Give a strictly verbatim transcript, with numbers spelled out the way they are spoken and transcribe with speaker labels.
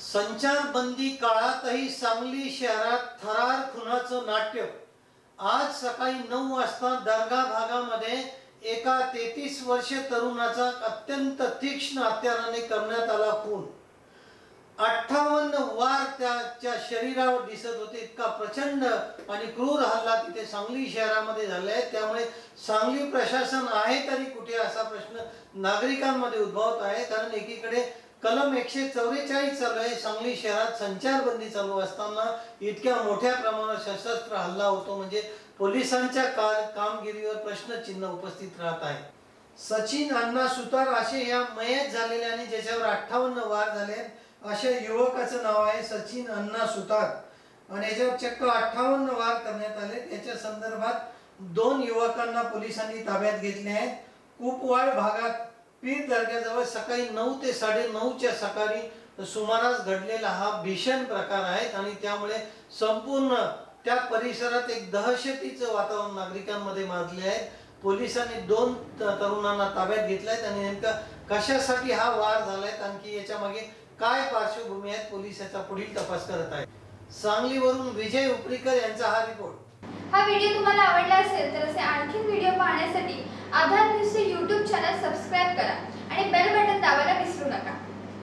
Speaker 1: संचारबंदी काळातही सांगली शहरात थरार खुनाचं नाट्य। आज सकाळी नऊ वाजता दर्गा भागामध्ये एका तेहतीस वर्षीय तरुणाचा अत्यंत तीक्ष्ण हत्याराने करण्यात आला खून। अठ्ठावन्न वार त्याच्या शरीरावर दिसत होते। इतका प्रचंड आणि क्रूर हल्ला तिथे सांगली शहरामध्ये झाला आहे। त्यामुळे सांगली प्रशासन आहे तरी कुठे असा प्रश्न नागरिकांमध्ये उद्भवत आहे। कारण एकीकडे कलम एकशे चौवेचाळीस चालू आहे, सांगली शहरात संचारबंदी चालू असताना इतक्या मोठ्या प्रमाणात सशस्त्र हल्ला होतो म्हणजे पोलिसांच्या कामगिरीवर प्रश्नचिन्ह उपस्थित राहत आहे। सचिन अण्णा सुतार असे या मयत झालेल्या आणि ज्याच्यावर अठ्ठावन्न वार झाले अशा युवकाचं नाव आहे सचिन अण्णा सुतार आणि याच्यावर चक्क अठ्ठावन्न वार करण्यात आले। त्याच्या संदर्भात दोन युवकांना पोलिसांनी ताब्यात घेतले आहेत। कुपवाड भागात पीर दर्ग्याजवळ सकाळी नऊ ते साडे नऊच्या सकाळी सुमारास घडलेला हा भीषण प्रकार आहे आणि त्यामुळे संपूर्ण त्या परिसरात एक दहशतीचं वातावरण नागरिकांमध्ये माजले आहे। पोलिसांनी दोन तरुणांना ताब्यात घेतलाय आणि नेमका कशासाठी हा वार झालाय, आणखी याच्या मागे काय पार्श्वभूमी आहे, पोलीस याचा पुढील तपास करत आहेत। सांगलीवरून विजय उपरीकर यांचा हा रिपोर्ट।
Speaker 2: हा व्हिडिओ तुम्हाला आवडला असेल तर असे आणखी व्हिडिओ पाहण्यासाठी आधार न्यूजचे यूट्यूब चॅनल सबस्क्राइब करा आणि बेल बटन दाबायला विसरू नका।